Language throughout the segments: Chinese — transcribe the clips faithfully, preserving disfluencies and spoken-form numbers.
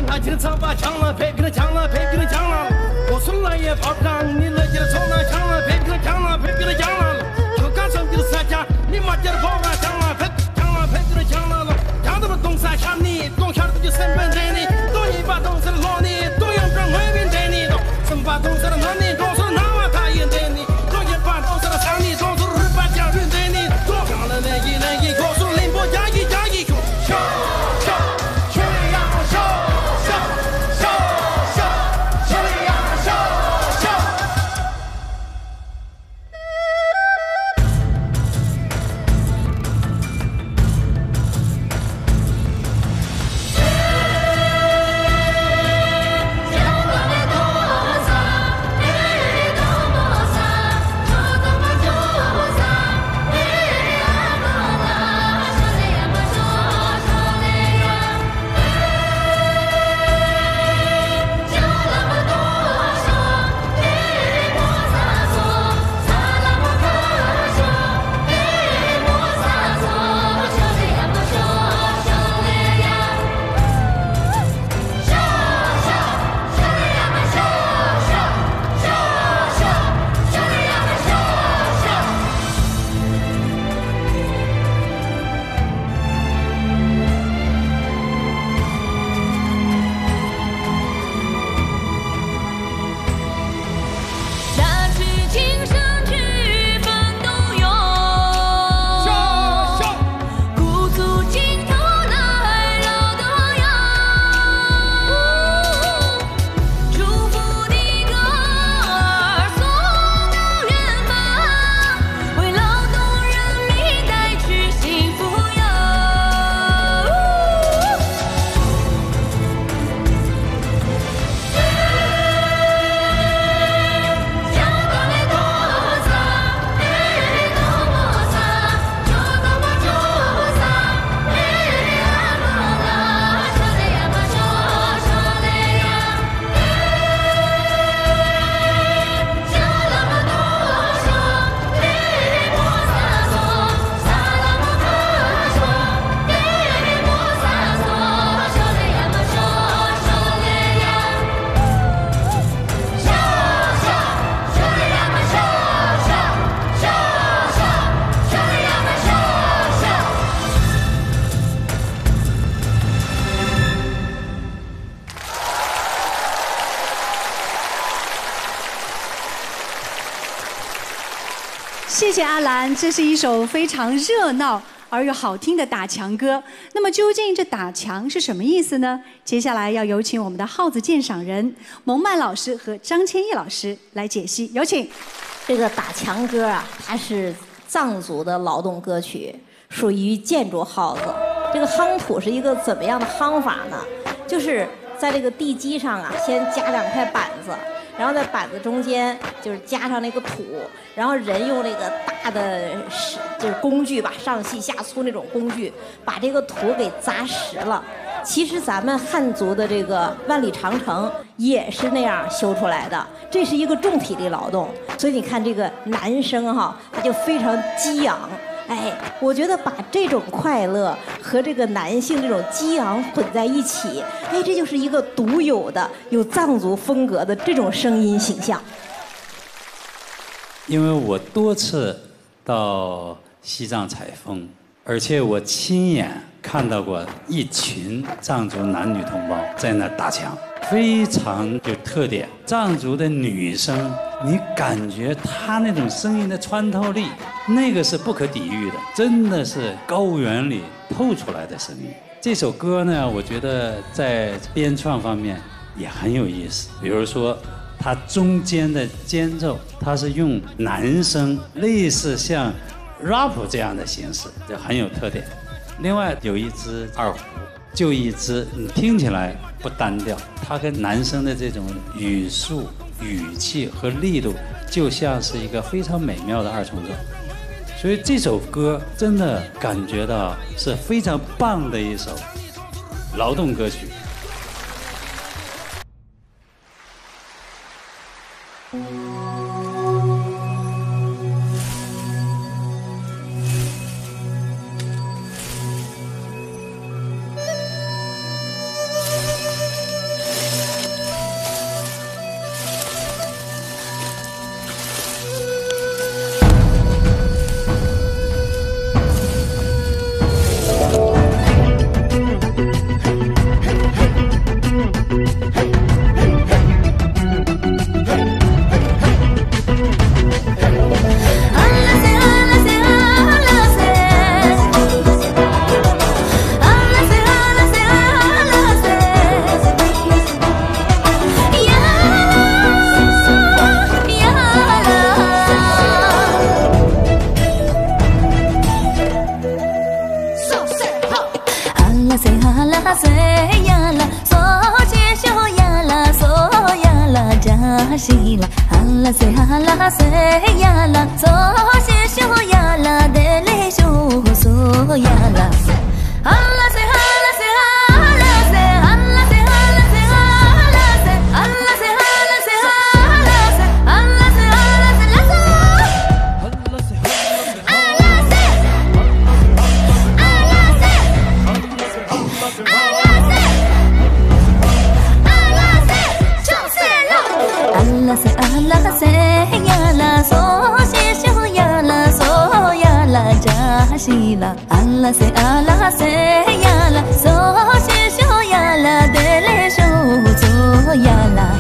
他经常把抢了赔给他抢了赔给他抢了，我从来也跑不上你那劲从那抢了赔给他抢了赔给他抢了，就赶上你的三家，你妈接着跑啊抢了赔抢了赔给他抢了了，抢到了东山下你，东下的就身份在你，东你把东山的老你，东阳转回民在你的，什么把东山的男你，东山的男娃他也在你，东也把东山的上你，东山的日把将军在你，东抢了那一那一口，说林波加一加一口，笑笑。 谢谢阿兰，这是一首非常热闹而又好听的打墙歌。那么究竟这打墙是什么意思呢？接下来要有请我们的号子鉴赏人蒙曼老师和张千毅老师来解析，有请。 这个打墙歌啊，它是藏族的劳动歌曲，属于建筑号子。这个夯土是一个怎么样的夯法呢？就是在这个地基上啊，先加两块板子。然后在板子中间就是加上那个土，然后人用那个大的就是工具吧，上细下粗那种工具，把这个土给砸实了。其实咱们汉族的这个万里长城也是那样修出来的，这是一个重体力劳动，所以你看这个男生哈，他就非常激昂。哎，我觉得把这种快乐和这个男性这种激昂混在一起，哎，这就是一个独有的有藏族风格的这种声音形象。 因为我多次到西藏采风，而且我亲眼看到过一群藏族男女同胞在那打墙，非常有特点。藏族的女生，你感觉她那种声音的穿透力，那个是不可抵御的，真的是高原里透出来的声音。这首歌呢，我觉得在编创方面也很有意思。比如说，它中间的间奏，它是用男声，类似像 rap 这样的形式，就很有特点。另外有一支二胡，就一支，你听起来不单调，它跟男生的这种语速、语气和力度，就像是一个非常美妙的二重奏。所以这首歌真的感觉到是非常棒的一首劳动歌曲。 西啦，阿拉西阿拉西呀啦，嗦西西呀啦，得嘞修嗦呀啦，阿拉西阿拉西阿拉西，阿拉西阿拉西阿拉西，阿拉西阿拉西阿拉西，阿拉西阿拉西拉嗦，阿拉西阿拉西，阿拉西，阿拉西。阿拉西阿拉西呀啦，嗦西西呀啦，嗦呀啦扎西啦。阿拉西阿拉西呀啦，嗦西西呀啦，得嘞修嗦呀啦。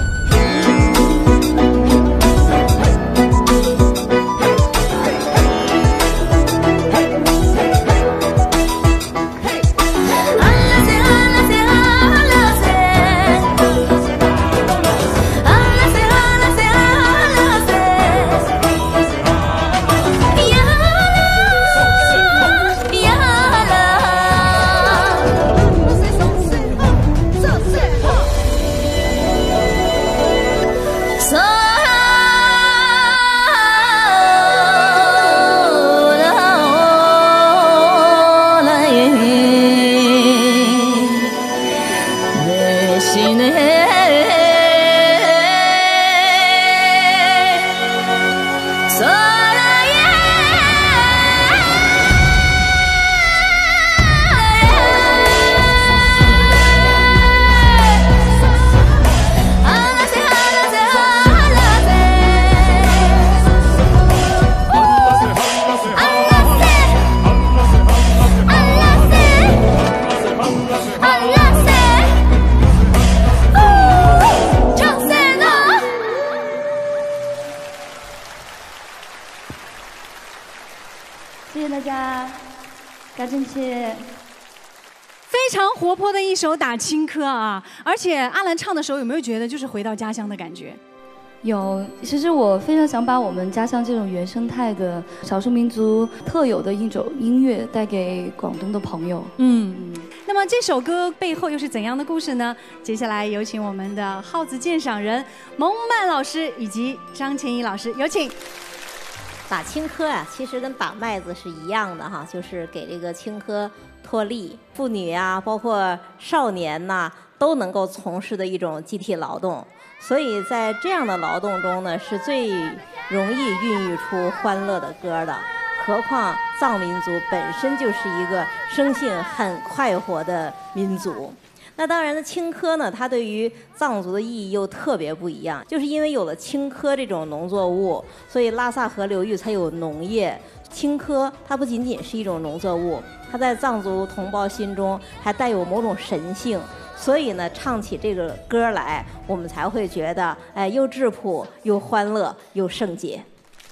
谢谢大家，感谢谢。 非常活泼的一首打青稞啊！而且阿兰唱的时候，有没有觉得就是回到家乡的感觉？ 有，其实我非常想把我们家乡这种原生态的少数民族特有的一种音乐带给广东的朋友。 嗯，那么这首歌背后又是怎样的故事呢？接下来有请我们的号子鉴赏人蒙曼老师以及张千一老师，有请。 打青稞啊，其实跟打麦子是一样的哈，就是给这个青稞脱粒，妇女啊，包括少年呐、啊，都能够从事的一种集体劳动。所以在这样的劳动中呢，是最容易孕育出欢乐的歌的。何况藏民族本身就是一个生性很快活的民族。那当然呢，青稞呢，它对于藏族的意义又特别不一样，就是因为有了青稞这种农作物，所以拉萨河流域才有农业。青稞它不仅仅是一种农作物，它在藏族同胞心中还带有某种神性。所以呢，唱起这个歌来，我们才会觉得，哎，又质朴，又欢乐，又圣洁。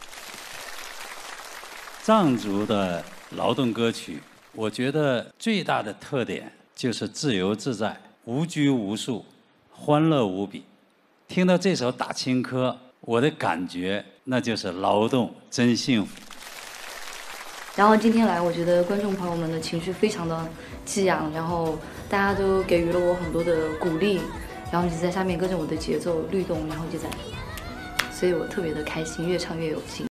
藏族的劳动歌曲，我觉得最大的特点就是自由自在、无拘无束、欢乐无比。听到这首《打青稞》，我的感觉那就是劳动真幸福。 然后今天来，我觉得观众朋友们的情绪非常的激昂，然后大家都给予了我很多的鼓励，然后一直在下面跟着我的节奏律动，然后就在，所以我特别的开心，越唱越有劲。